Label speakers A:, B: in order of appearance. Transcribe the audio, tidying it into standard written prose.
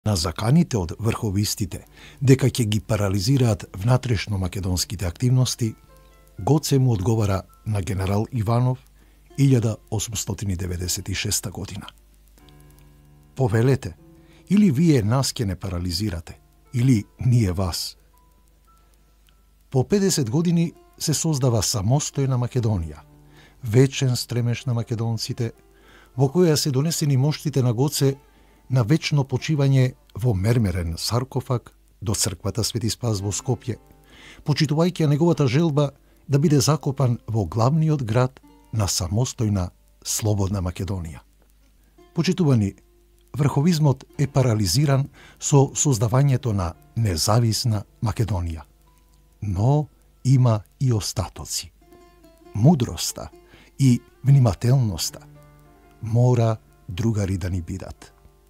A: На заканите од врховистите дека ќе ги парализираат внатрешно македонските активности, Гоце му одговара на генерал Иванов 1896 година. Повелете, или вие нас ќе не парализирате, или ние вас. По 50 години се создава самостојна Македонија, вечен стремеж на македонците, во која се донесени моштите на Гоце на вечно почивање во мермерен саркофаг до црквата Свети Спас во Скопје, почитувајќи неговата желба да биде закопан во главниот град на самостојна, слободна Македонија. Почитувани, врховизмот е парализиран со создавањето на независна Македонија. Но има и остатоци. Мудроста и внимателноста мора другари да ни бидат.